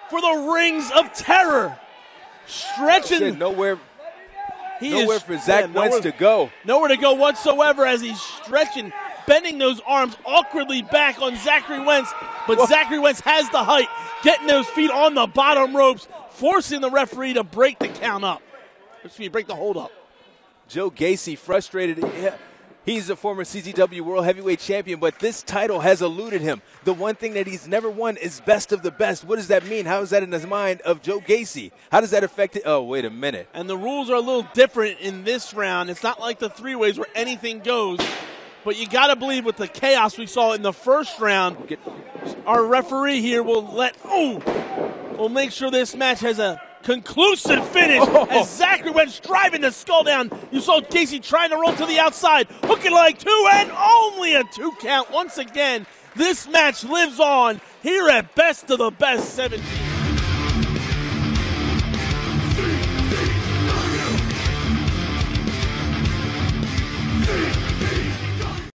for the Rings of Terror. Stretching. Nowhere for Zach Wentz to go. Nowhere to go whatsoever as he's stretching, bending those arms awkwardly back on Zachary Wentz. But Zachary Wentz has the height, getting those feet on the bottom ropes, forcing the referee to break the count up. Break the hold up. Joe Gacy frustrated. He's a former CZW World Heavyweight Champion, but this title has eluded him. The one thing that he's never won is best of the best. What does that mean? How is that in the mind of Joe Gacy? How does that affect it? Oh, wait a minute. And the rules are a little different in this round. It's not like the three-ways where anything goes. But you got to believe with the chaos we saw in the first round, our referee here will make sure this match has a conclusive finish as Zachary Wentz driving the skull down. You saw Gacy trying to roll to the outside, hooking like two, and only a 2 count. Once again, this match lives on here at Best of the Best 17.